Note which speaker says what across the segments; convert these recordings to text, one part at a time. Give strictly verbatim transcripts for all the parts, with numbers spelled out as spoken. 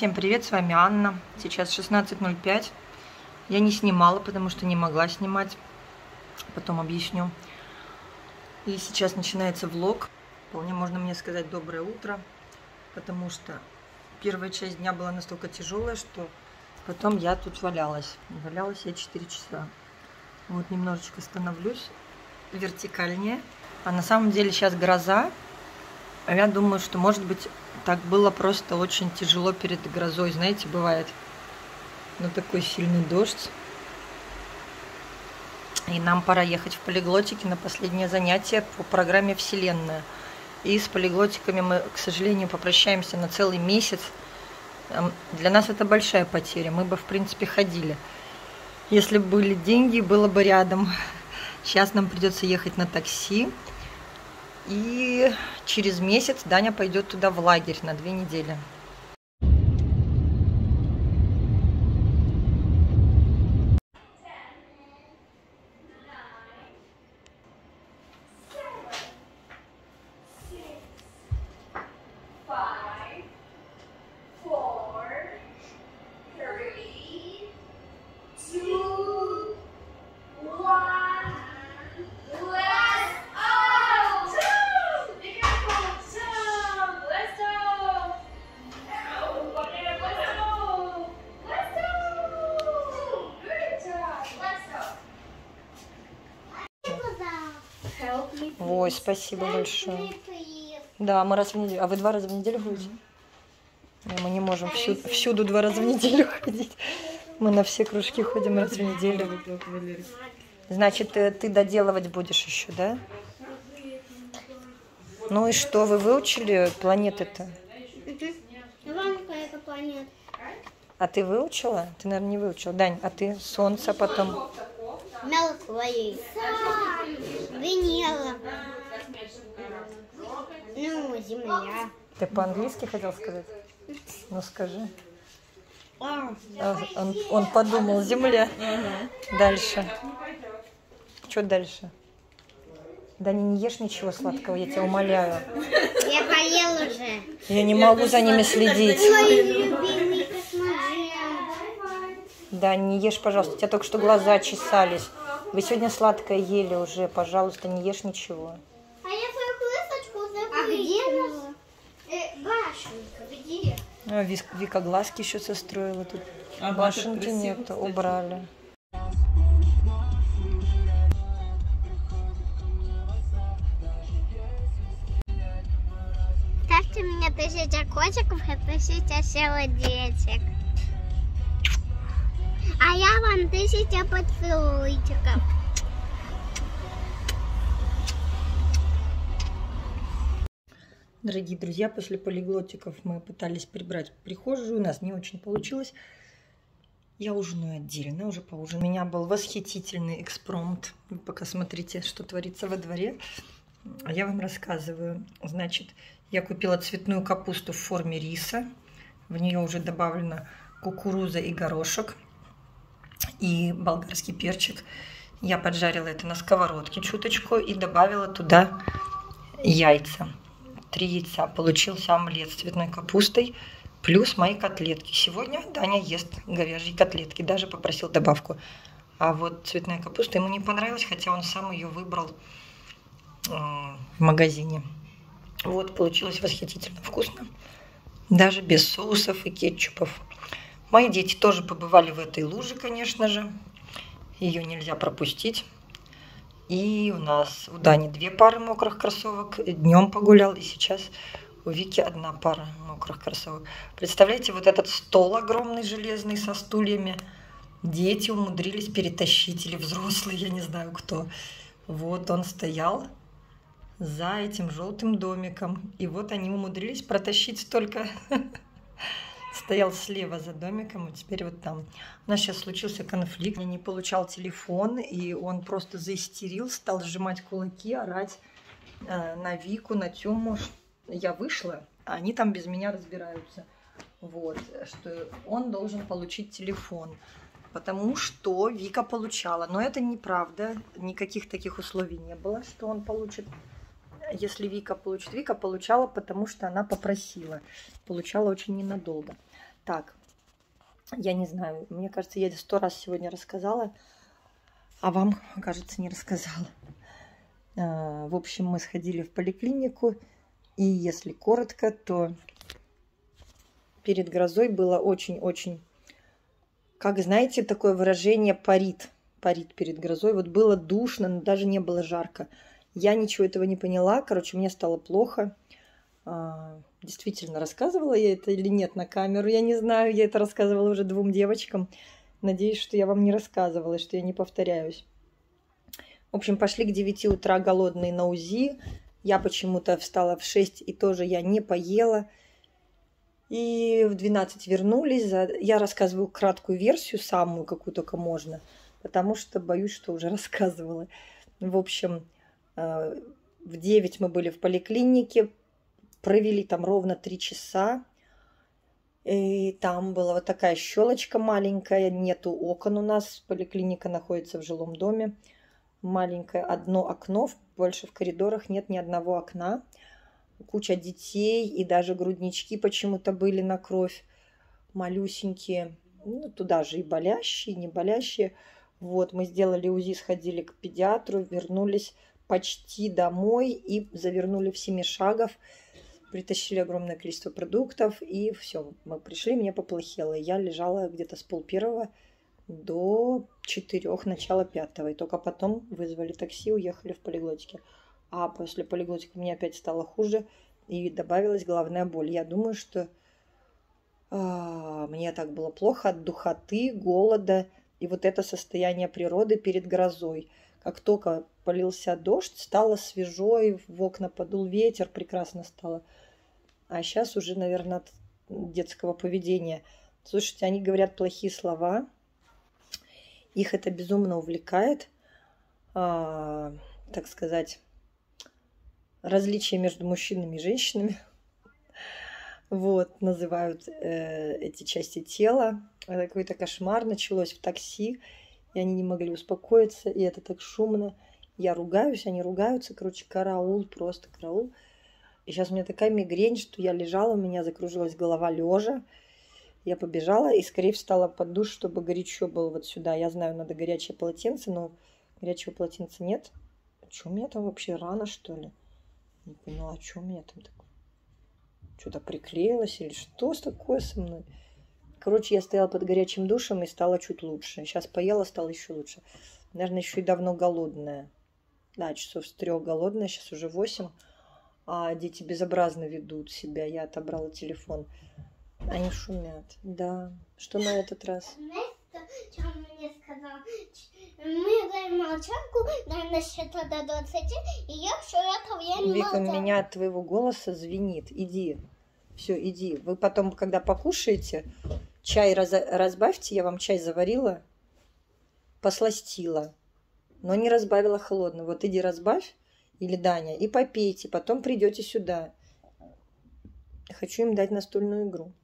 Speaker 1: Всем привет, с вами Анна. Сейчас шестнадцать ноль пять. Я не снимала, потому что не могла снимать. Потом объясню. И сейчас начинается влог. Вполне можно мне сказать доброе утро, потому что первая часть дня была настолько тяжелая, что потом я тут валялась. Валялась я четыре часа. Вот немножечко становлюсь вертикальнее. А на самом деле сейчас гроза. Я думаю, что, может быть, так было просто очень тяжело перед грозой. Знаете, бывает, ну, такой сильный дождь. И нам пора ехать в полиглотики на последнее занятие по программе «Вселенная». И с полиглотиками мы, к сожалению, попрощаемся на целый месяц. Для нас это большая потеря. Мы бы, в принципе, ходили. Если бы были деньги, было бы рядом. Сейчас нам придется ехать на такси. И через месяц Даня пойдет туда в лагерь на две недели. Ой, спасибо большое. Да, мы раз в неделю. А вы два раза в неделю ходите? Мы не можем всюду, всюду два раза в неделю ходить. Мы на все кружки ходим раз в неделю. Значит, ты, ты доделывать будешь еще, да? Ну и что, вы выучили планеты-то? А ты выучила? Ты, наверное, не выучила. Дань, а ты Солнце потом?
Speaker 2: Мелкой. Венера. Ну, Земля.
Speaker 1: Ты по-английски хотел сказать? Ну, скажи. А, он, он подумал, Земля. Угу. Дальше. Что дальше? Да не, не ешь ничего сладкого, я тебя умоляю.
Speaker 2: Я поел уже.
Speaker 1: Я не могу за ними следить. Да, не ешь, пожалуйста, у тебя только что глаза чесались. Вы сегодня сладкое ели уже, пожалуйста, не ешь ничего.
Speaker 2: А я свою крысочку закрыла. А где э, башенка, где?
Speaker 1: А, Вика глазки еще состроила тут. А башенки нет, убрали.
Speaker 2: Ставьте мне тысяча котиков и тысяча сердечек. А я вам тысяча поцелуйчиков.
Speaker 1: Дорогие друзья, после полиглотиков мы пытались прибрать прихожую. У нас не очень получилось. Я ужинаю отдельно, уже поужинаю. У меня был восхитительный экспромт. Вы пока смотрите, что творится во дворе. А я вам рассказываю. Значит, я купила цветную капусту в форме риса. В нее уже добавлена кукуруза и горошек. И болгарский перчик. Я поджарила это на сковородке чуточку и добавила туда яйца. Три яйца. Получился омлет с цветной капустой плюс мои котлетки. Сегодня Даня ест говяжьи котлетки. Даже попросил добавку. А вот цветная капуста ему не понравилась, хотя он сам ее выбрал э, в магазине. Вот, получилось восхитительно вкусно. Даже без соусов и кетчупов. Мои дети тоже побывали в этой луже, конечно же. Ее нельзя пропустить. И у нас у Дани две пары мокрых кроссовок. Днем погулял, и сейчас у Вики одна пара мокрых кроссовок. Представляете, вот этот стол огромный железный со стульями. Дети умудрились перетащить, или взрослые, я не знаю кто. Вот он стоял за этим желтым домиком. И вот они умудрились протащить столько... Стоял слева за домиком, и теперь вот там. У нас сейчас случился конфликт. Я не получал телефон, и он просто заистерил, стал сжимать кулаки, орать э, на Вику, на Тему. Я вышла, а они там без меня разбираются. Вот, что он должен получить телефон. Потому что Вика получала. Но это неправда, никаких таких условий не было, что он получит. Если Вика получит, Вика получала, потому что она попросила. Получала очень ненадолго. Так, я не знаю, мне кажется, я сто раз сегодня рассказала, а вам, кажется, не рассказала. В общем, мы сходили в поликлинику, и если коротко, то перед грозой было очень-очень, как знаете, такое выражение парит, парит перед грозой. Вот было душно, но даже не было жарко. Я ничего этого не поняла, короче, мне стало плохо. Действительно, рассказывала я это или нет на камеру, я не знаю, я это рассказывала уже двум девочкам. Надеюсь, что я вам не рассказывала, что я не повторяюсь. В общем, пошли к девяти утра голодные на УЗИ. Я почему-то встала в шесть, и тоже я не поела. И в двенадцать вернулись. Я рассказываю краткую версию, самую, какую только можно, потому что боюсь, что уже рассказывала. В общем, в девять мы были в поликлинике, провели там ровно три часа. И там была вот такая щелочка маленькая, нету окон у нас, поликлиника находится в жилом доме. Маленькое одно окно, больше в коридорах нет ни одного окна. Куча детей, и даже груднички почему-то были на кровь, малюсенькие. Ну, туда же и болящие, и не болящие. Вот, мы сделали УЗИ, сходили к педиатру, вернулись почти домой и завернули в семишагов. Притащили огромное количество продуктов, и все, мы пришли, мне поплохело. Я лежала где-то с пол первого до четырех, начала пятого. И только потом вызвали такси, уехали в полиглотике. А после полиглотики мне опять стало хуже, и добавилась головная боль. Я думаю, что а, мне так было плохо от духоты, голода, и вот это состояние природы перед грозой. Как только полился дождь, стало свежо, и в окна подул ветер, прекрасно стало. А сейчас уже, наверное, от детского поведения. Слушайте, они говорят плохие слова. Их это безумно увлекает, а, так сказать, различия между мужчинами и женщинами. Вот, называют э, эти части тела. Это какой-то кошмар. Началось в такси, и они не могли успокоиться, и это так шумно. Я ругаюсь, они ругаются. Короче, караул, просто караул. И сейчас у меня такая мигрень, что я лежала, у меня закружилась голова лежа. Я побежала и скорее встала под душ, чтобы горячо было вот сюда. Я знаю, надо горячее полотенце, но горячего полотенца нет. Что у меня там вообще, рана, что ли? Не поняла, что у меня там такое? Что-то приклеилось или что такое со мной? Короче, я стояла под горячим душем и стало чуть лучше. Сейчас поела, стало еще лучше. Наверное, еще и давно голодная. Да, часов с трех голодная, сейчас уже восемь. А дети безобразно ведут себя. Я отобрала телефон. Они шумят. Да. Что на этот раз?
Speaker 2: Знаете, что он мне сказал? Мы играем молчанку, наверное, счета до двадцати, и я все это время
Speaker 1: Вика,
Speaker 2: молчала.
Speaker 1: меня от твоего голоса звенит. Иди. Все, иди. Вы потом, когда покушаете, чай раз... разбавьте. Я вам чай заварила, посластила, но не разбавила холодный. Вот иди разбавь, или Даня, и попейте. Потом придете сюда. Хочу им дать настольную игру.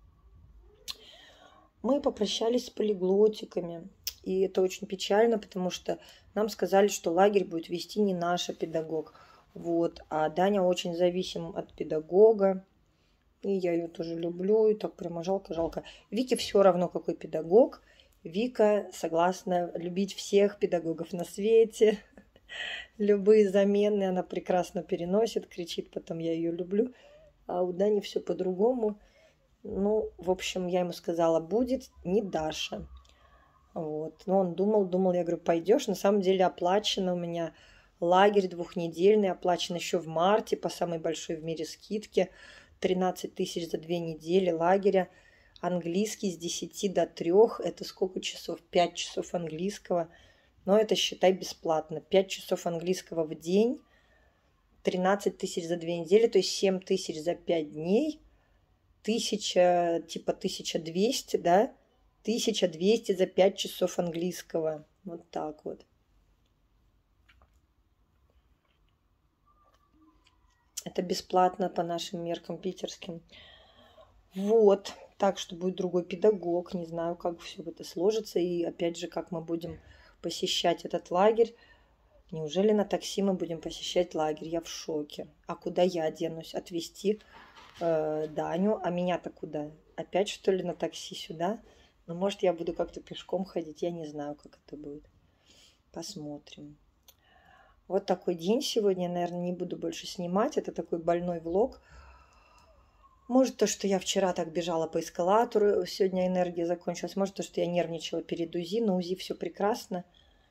Speaker 1: Мы попрощались с полиглотиками. И это очень печально, потому что нам сказали, что лагерь будет вести не наш педагог. Вот. А Даня очень зависим от педагога. И я ее тоже люблю. И так прямо жалко-жалко. Вике все равно, какой педагог. Вика согласна любить всех педагогов на свете. Любые замены она прекрасно переносит. Кричит потом: я ее люблю. А у Дани все по-другому. Ну, в общем, я ему сказала: будет не Даша. Вот. Но он думал, думал, я говорю: пойдешь. На самом деле оплачено у меня лагерь двухнедельный, оплачен еще в марте по самой большой в мире скидке. тринадцать тысяч за две недели лагеря. Английский с десяти до трёх. Это сколько часов? пять часов английского. Но это, считай, бесплатно. пять часов английского в день. тринадцать тысяч за две недели, то есть семь тысяч за пять дней. Тысяча, типа тысяча двести, да? тысяча двести за пять часов английского. Вот так вот. Это бесплатно по нашим меркам питерским. Вот. Так что будет другой педагог. Не знаю, как все это сложится. И опять же, как мы будем посещать этот лагерь. Неужели на такси мы будем посещать лагерь? Я в шоке. А куда я денусь? Отвезти э, Даню. А меня-то куда? Опять, что ли, на такси сюда? Ну, может, я буду как-то пешком ходить. Я не знаю, как это будет. Посмотрим. Вот такой день сегодня. Я, наверное, не буду больше снимать. Это такой больной влог. Может, то, что я вчера так бежала по эскалатору, сегодня энергия закончилась. Может, то, что я нервничала перед УЗИ. На УЗИ все прекрасно.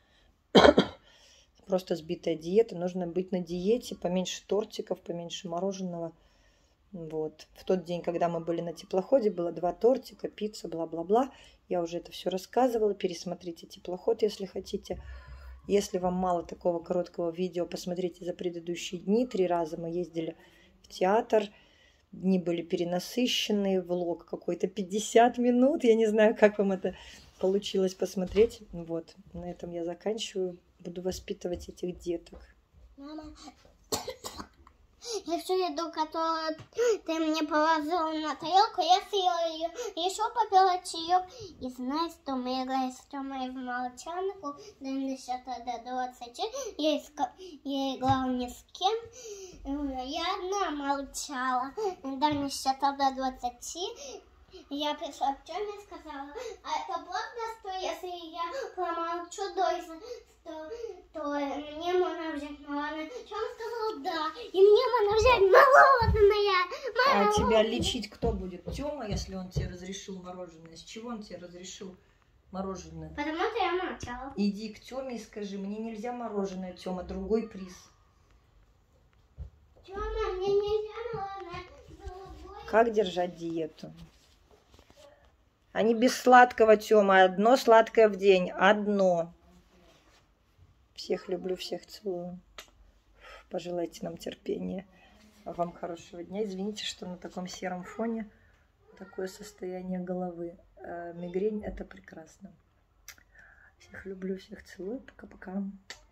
Speaker 1: Просто сбитая диета. Нужно быть на диете. Поменьше тортиков, поменьше мороженого. Вот. В тот день, когда мы были на теплоходе, было два тортика, пицца, бла-бла-бла. Я уже это все рассказывала. Пересмотрите теплоход, если хотите. Если вам мало такого короткого видео, посмотрите за предыдущие дни. Три раза мы ездили в театр. Дни были перенасыщенные. Влог какой-то пятьдесят минут. Я не знаю, как вам это получилось посмотреть. Вот. На этом я заканчиваю. Буду воспитывать этих деток.
Speaker 2: Мама, я всю еду, которую ты мне положила на тарелку, я съела ее, еще попила чаек. И знаешь, что мы играли с Тёмой в молчанку, да на счет до двадцати. Я, иска... я играла ни с кем, я одна молчала. Да на счет до двадцати. Я пришла к Тёме и сказала, а это правда, что если я промолчу до то, то мне можно взять мороженое. Тёма сказал да, и мне можно взять мороженое.
Speaker 1: А тебя лечить кто будет? Тёма, если он тебе разрешил мороженое? С чего он тебе разрешил мороженое?
Speaker 2: Потому что я молчала.
Speaker 1: Иди к Тёме и скажи, мне нельзя мороженое, Тёма, другой приз.
Speaker 2: Тёма, мне нельзя мороженое, другой.
Speaker 1: Как держать диету? Они без сладкого, Тёма. Одно сладкое в день. Одно. Всех люблю, всех целую. Пожелайте нам терпения. Вам хорошего дня. Извините, что на таком сером фоне такое состояние головы. Мигрень — это прекрасно. Всех люблю, всех целую. Пока-пока.